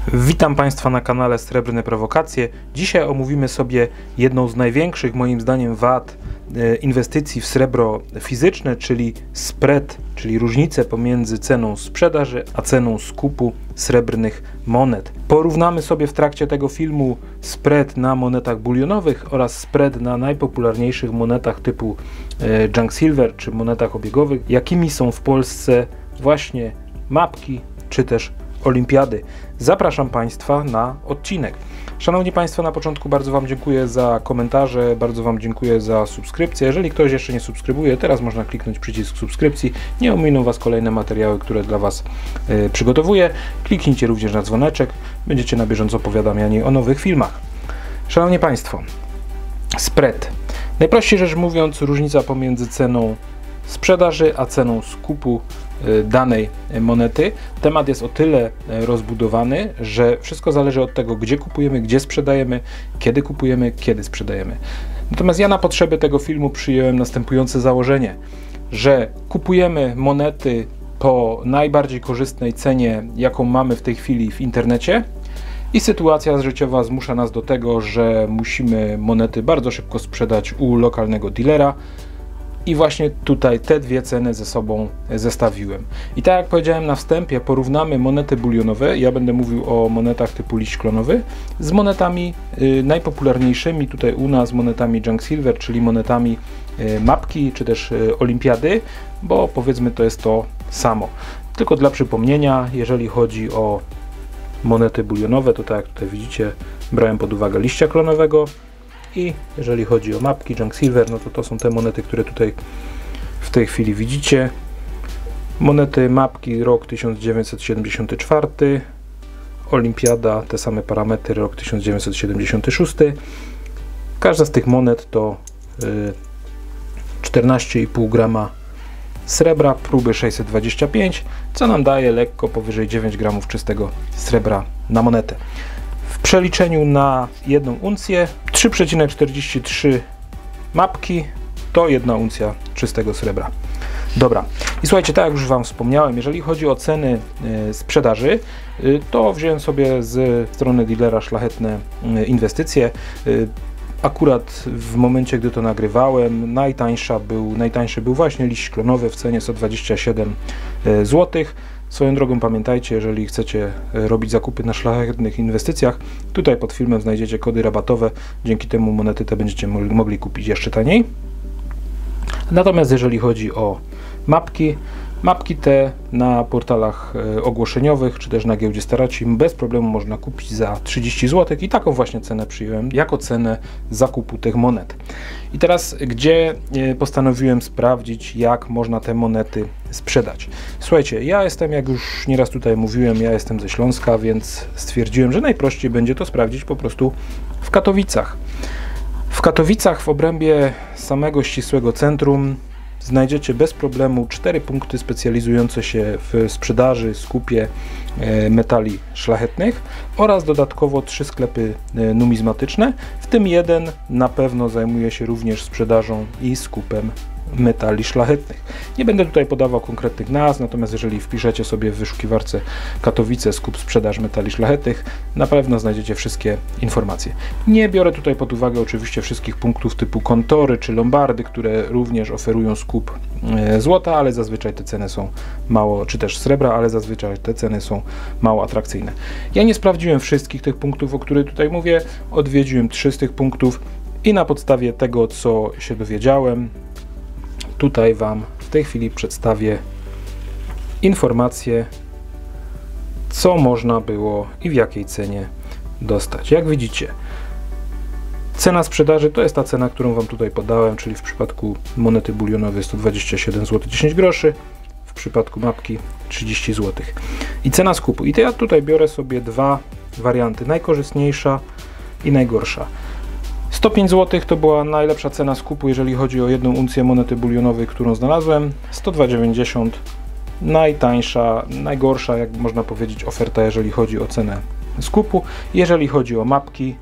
Witam Państwa na kanale Srebrne Prowokacje. Dzisiaj omówimy sobie jedną z największych moim zdaniem wad inwestycji w srebro fizyczne, czyli spread, czyli różnicę pomiędzy ceną sprzedaży a ceną skupu srebrnych monet. Porównamy sobie w trakcie tego filmu spread na monetach bulionowych oraz spread na najpopularniejszych monetach typu junk silver czy monetach obiegowych, jakimi są w Polsce właśnie mapki czy też olimpiady. Zapraszam Państwa na odcinek. Szanowni Państwo, na początku bardzo Wam dziękuję za komentarze, bardzo Wam dziękuję za subskrypcję. Jeżeli ktoś jeszcze nie subskrybuje, teraz można kliknąć przycisk subskrypcji. Nie ominą Was kolejne materiały, które dla Was przygotowuję. Kliknijcie również na dzwoneczek, będziecie na bieżąco powiadamiani o nowych filmach. Szanowni Państwo, spread. Najprościej rzecz mówiąc, różnica pomiędzy ceną sprzedaży a ceną skupu danej monety. Temat jest o tyle rozbudowany, że wszystko zależy od tego, gdzie kupujemy, gdzie sprzedajemy, kiedy sprzedajemy. Natomiast ja na potrzeby tego filmu przyjąłem następujące założenie, że kupujemy monety po najbardziej korzystnej cenie, jaką mamy w tej chwili w internecie, i sytuacja życiowa zmusza nas do tego, że musimy monety bardzo szybko sprzedać u lokalnego dealera. I właśnie tutaj te dwie ceny ze sobą zestawiłem. I tak jak powiedziałem na wstępie, porównamy monety bulionowe, ja będę mówił o monetach typu liść klonowy, z monetami najpopularniejszymi tutaj u nas, monetami junk silver, czyli monetami mapki, czy też olimpiady, bo powiedzmy to jest to samo. Tylko dla przypomnienia, jeżeli chodzi o monety bulionowe, to tak jak tutaj widzicie, brałem pod uwagę liścia klonowego. I jeżeli chodzi o mapki junk silver, no to są te monety, które tutaj w tej chwili widzicie. Monety mapki rok 1974, olimpiada, te same parametry, rok 1976. Każda z tych monet to 14,5 grama srebra, próby 625, co nam daje lekko powyżej 9 gramów czystego srebra na monetę. W przeliczeniu na 1 uncję 3,43 mapki to 1 uncja czystego srebra. Dobra, i słuchajcie, tak jak już Wam wspomniałem, jeżeli chodzi o ceny sprzedaży, to wziąłem sobie z strony dealera Szlachetne Inwestycje. Akurat w momencie, gdy to nagrywałem, najtańszy był właśnie liść klonowy w cenie 127 zł. Swoją drogą pamiętajcie, jeżeli chcecie robić zakupy na Szlachetnych Inwestycjach, tutaj pod filmem znajdziecie kody rabatowe, dzięki temu monety te będziecie mogli kupić jeszcze taniej. Natomiast jeżeli chodzi o mapki te na portalach ogłoszeniowych, czy też na giełdzie Staraci bez problemu można kupić za 30 zł i taką właśnie cenę przyjąłem jako cenę zakupu tych monet. I teraz gdzie postanowiłem sprawdzić, jak można te monety sprzedać. Słuchajcie, ja jestem, jak już nieraz tutaj mówiłem, ja jestem ze Śląska, więc stwierdziłem, że najprościej będzie to sprawdzić po prostu w Katowicach. W Katowicach w obrębie samego ścisłego centrum znajdziecie bez problemu 4 punkty specjalizujące się w sprzedaży, skupie metali szlachetnych oraz dodatkowo 3 sklepy numizmatyczne, w tym jeden na pewno zajmuje się również sprzedażą i skupem metali szlachetnych. Nie będę tutaj podawał konkretnych nazw, natomiast jeżeli wpiszecie sobie w wyszukiwarce Katowice skup sprzedaż metali szlachetnych, na pewno znajdziecie wszystkie informacje. Nie biorę tutaj pod uwagę oczywiście wszystkich punktów typu kontory czy lombardy, które również oferują skup złota, ale zazwyczaj te ceny są mało, czy też srebra, ale zazwyczaj te ceny są mało atrakcyjne. Ja nie sprawdziłem wszystkich tych punktów, o których tutaj mówię, odwiedziłem 3 z tych punktów i na podstawie tego, co się dowiedziałem, tutaj Wam w tej chwili przedstawię informacje, co można było i w jakiej cenie dostać. Jak widzicie, cena sprzedaży to jest ta cena, którą Wam tutaj podałem, czyli w przypadku monety bulionowej 127 zł 10 groszy, w przypadku mapki 30 zł. I cena skupu. I to ja tutaj biorę sobie 2 warianty, najkorzystniejsza i najgorsza. 105 zł to była najlepsza cena skupu, jeżeli chodzi o 1 uncję monety bulionowej, którą znalazłem. 102,90 najtańsza, najgorsza, jak można powiedzieć, oferta, jeżeli chodzi o cenę skupu. Jeżeli chodzi o mapki,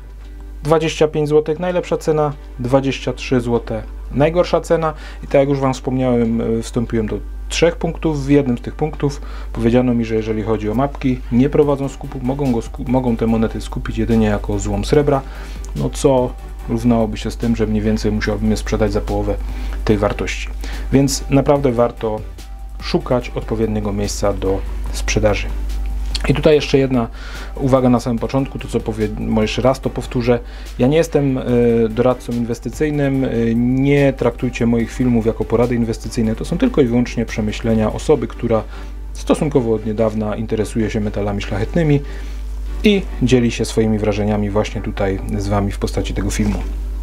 25 zł najlepsza cena, 23 zł najgorsza cena. I tak jak już Wam wspomniałem, wstąpiłem do 3 punktów. W jednym z tych punktów powiedziano mi, że jeżeli chodzi o mapki, nie prowadzą skupu, mogą te monety skupić jedynie jako złom srebra, no co równałoby się z tym, że mniej więcej musiałbym je sprzedać za połowę tej wartości. Więc naprawdę warto szukać odpowiedniego miejsca do sprzedaży. I tutaj jeszcze jedna uwaga na samym początku, to co powiem, jeszcze raz to powtórzę. Ja nie jestem doradcą inwestycyjnym, nie traktujcie moich filmów jako porady inwestycyjne, to są tylko i wyłącznie przemyślenia osoby, która stosunkowo od niedawna interesuje się metalami szlachetnymi i dzieli się swoimi wrażeniami właśnie tutaj z Wami w postaci tego filmu.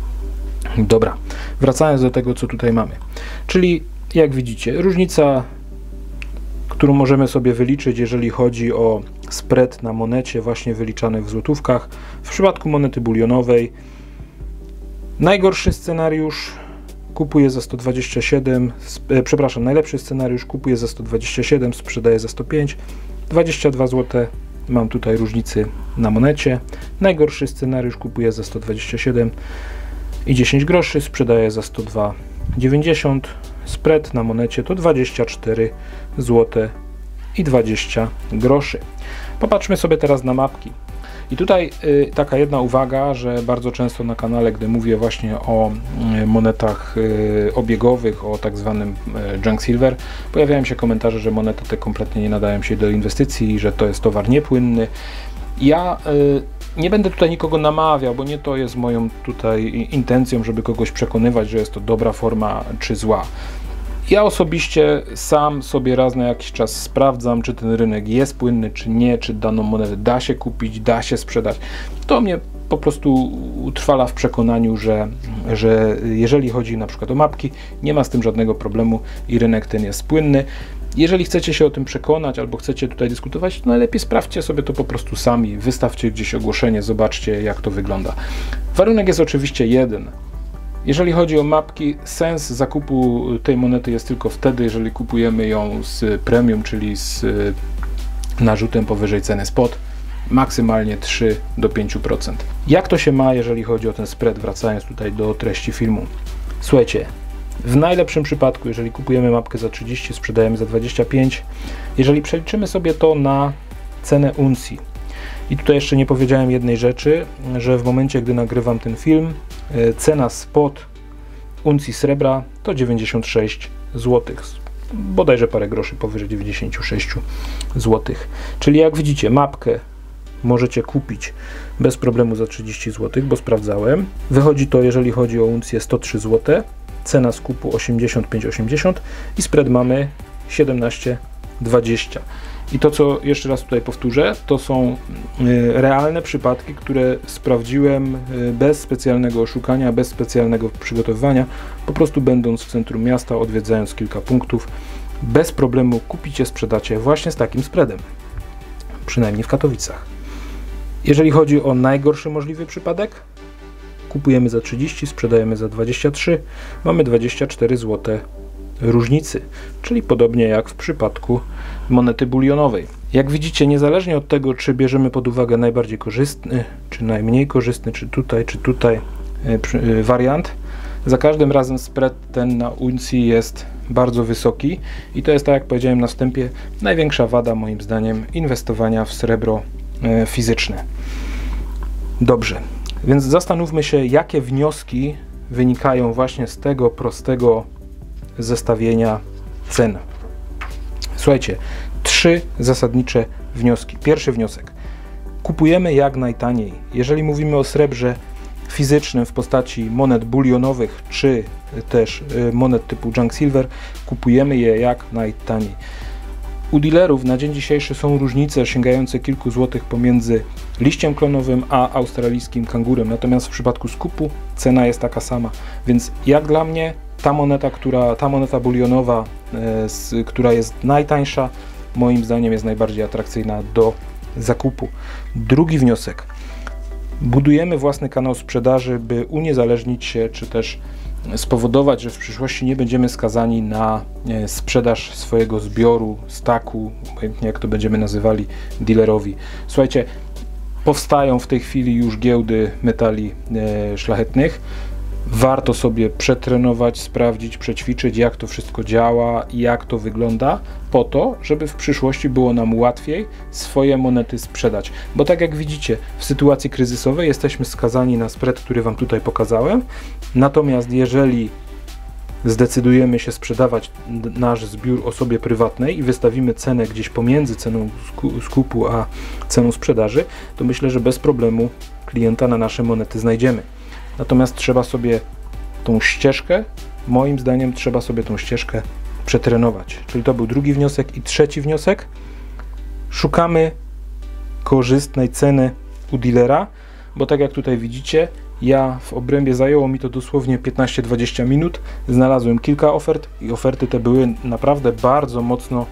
Dobra, wracając do tego, co tutaj mamy. Czyli jak widzicie, różnica, którą możemy sobie wyliczyć, jeżeli chodzi o spread na monecie właśnie wyliczany w złotówkach. W przypadku monety bulionowej najgorszy scenariusz kupuje za 127, najlepszy scenariusz kupuje za 127, sprzedaje za 105, 22 zł mam tutaj różnicy na monecie. Najgorszy scenariusz kupuje za 127 i 10 groszy, sprzedaje za 102,90. Spread na monecie to 24 zł i 20 groszy. Popatrzmy sobie teraz na mapki. I tutaj taka jedna uwaga, że bardzo często na kanale, gdy mówię właśnie o monetach obiegowych, o tak zwanym junk silver, pojawiają się komentarze, że monety te kompletnie nie nadają się do inwestycji i że to jest towar niepłynny. Ja nie będę tutaj nikogo namawiał, bo nie to jest moją tutaj intencją, żeby kogoś przekonywać, że jest to dobra forma czy zła. Ja osobiście sam sobie raz na jakiś czas sprawdzam, czy ten rynek jest płynny, czy nie, czy daną monetę da się kupić, da się sprzedać. To mnie po prostu utrwala w przekonaniu, że jeżeli chodzi na przykład o mapki, nie ma z tym żadnego problemu i rynek ten jest płynny. Jeżeli chcecie się o tym przekonać albo chcecie tutaj dyskutować, to najlepiej sprawdźcie sobie to po prostu sami, wystawcie gdzieś ogłoszenie, zobaczcie jak to wygląda. Warunek jest oczywiście jeden. Jeżeli chodzi o mapki, sens zakupu tej monety jest tylko wtedy, jeżeli kupujemy ją z premium, czyli z narzutem powyżej ceny spot, maksymalnie 3 do 5%. Jak to się ma, jeżeli chodzi o ten spread, wracając tutaj do treści filmu? Słuchajcie, w najlepszym przypadku, jeżeli kupujemy mapkę za 30, sprzedajemy za 25, jeżeli przeliczymy sobie to na cenę uncji, i tutaj jeszcze nie powiedziałem jednej rzeczy, że w momencie, gdy nagrywam ten film, cena spot uncji srebra to 96 zł, bodajże parę groszy powyżej 96 zł. Czyli jak widzicie, mapkę możecie kupić bez problemu za 30 zł, bo sprawdzałem. Wychodzi to, jeżeli chodzi o uncję, 103 zł, cena skupu 85,80 i spread mamy 17,20. I to, co jeszcze raz tutaj powtórzę, to są realne przypadki, które sprawdziłem bez specjalnego oszukania, bez specjalnego przygotowywania, po prostu będąc w centrum miasta, odwiedzając kilka punktów, bez problemu kupicie, sprzedacie właśnie z takim spreadem, przynajmniej w Katowicach. Jeżeli chodzi o najgorszy możliwy przypadek, kupujemy za 30, sprzedajemy za 23, mamy 24 zł różnicy, czyli podobnie jak w przypadku monety bulionowej. Jak widzicie, niezależnie od tego, czy bierzemy pod uwagę najbardziej korzystny, czy najmniej korzystny, czy tutaj wariant, za każdym razem spread ten na uncji jest bardzo wysoki i to jest, tak jak powiedziałem na wstępie, największa wada moim zdaniem inwestowania w srebro fizyczne. Dobrze, więc zastanówmy się, jakie wnioski wynikają właśnie z tego prostego zestawienia cen. Słuchajcie, 3 zasadnicze wnioski. Pierwszy wniosek. Kupujemy jak najtaniej. Jeżeli mówimy o srebrze fizycznym w postaci monet bulionowych, czy też monet typu junk silver, kupujemy je jak najtaniej. U dealerów na dzień dzisiejszy są różnice sięgające kilku złotych pomiędzy liściem klonowym a australijskim kangurem, natomiast w przypadku skupu cena jest taka sama, więc jak dla mnie ta moneta bulionowa, która jest najtańsza, moim zdaniem jest najbardziej atrakcyjna do zakupu. Drugi wniosek. Budujemy własny kanał sprzedaży, by uniezależnić się, czy też spowodować, że w przyszłości nie będziemy skazani na sprzedaż swojego zbioru, staku, obojętnie jak to będziemy nazywali, dealerowi. Słuchajcie, powstają w tej chwili już giełdy metali szlachetnych. Warto sobie przetrenować, sprawdzić, przećwiczyć, jak to wszystko działa i jak to wygląda, po to, żeby w przyszłości było nam łatwiej swoje monety sprzedać. Bo tak jak widzicie, w sytuacji kryzysowej jesteśmy skazani na spread, który Wam tutaj pokazałem. Natomiast jeżeli zdecydujemy się sprzedawać nasz zbiór osobie prywatnej i wystawimy cenę gdzieś pomiędzy ceną skupu a ceną sprzedaży, to myślę, że bez problemu klienta na nasze monety znajdziemy. Natomiast trzeba sobie tą ścieżkę, moim zdaniem trzeba sobie tą ścieżkę przetrenować. Czyli to był drugi wniosek. I trzeci wniosek. Szukamy korzystnej ceny u dealera, bo tak jak tutaj widzicie, ja w obrębie zajęło mi to dosłownie 15-20 minut. Znalazłem kilka ofert i oferty te były naprawdę bardzo mocno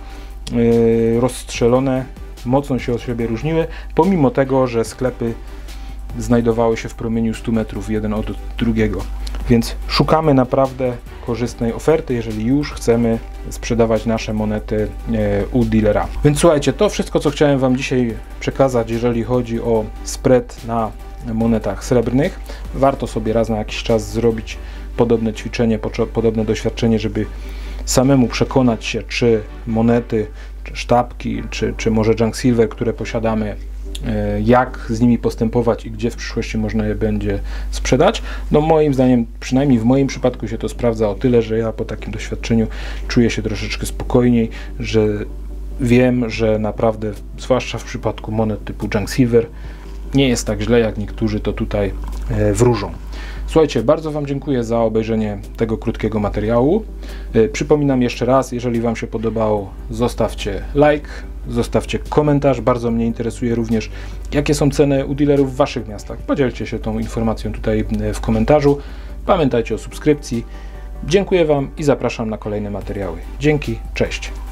rozstrzelone, mocno się od siebie różniły, pomimo tego, że sklepy znajdowały się w promieniu 100 metrów jeden od drugiego. Więc szukamy naprawdę korzystnej oferty, jeżeli już chcemy sprzedawać nasze monety u dealera. Więc słuchajcie, to wszystko, co chciałem Wam dzisiaj przekazać, jeżeli chodzi o spread na monetach srebrnych. Warto sobie raz na jakiś czas zrobić podobne ćwiczenie, podobne doświadczenie, żeby samemu przekonać się, czy monety, czy sztabki, czy może junk silver, które posiadamy, jak z nimi postępować i gdzie w przyszłości można je będzie sprzedać. No moim zdaniem, przynajmniej w moim przypadku się to sprawdza o tyle, że ja po takim doświadczeniu czuję się troszeczkę spokojniej, że wiem, że naprawdę, zwłaszcza w przypadku monet typu junk silver, nie jest tak źle, jak niektórzy to tutaj wróżą. Słuchajcie, bardzo Wam dziękuję za obejrzenie tego krótkiego materiału. Przypominam jeszcze raz, jeżeli Wam się podobało, zostawcie like, zostawcie komentarz. Bardzo mnie interesuje również, jakie są ceny u dealerów w Waszych miastach. Podzielcie się tą informacją tutaj w komentarzu. Pamiętajcie o subskrypcji. Dziękuję Wam i zapraszam na kolejne materiały. Dzięki, cześć.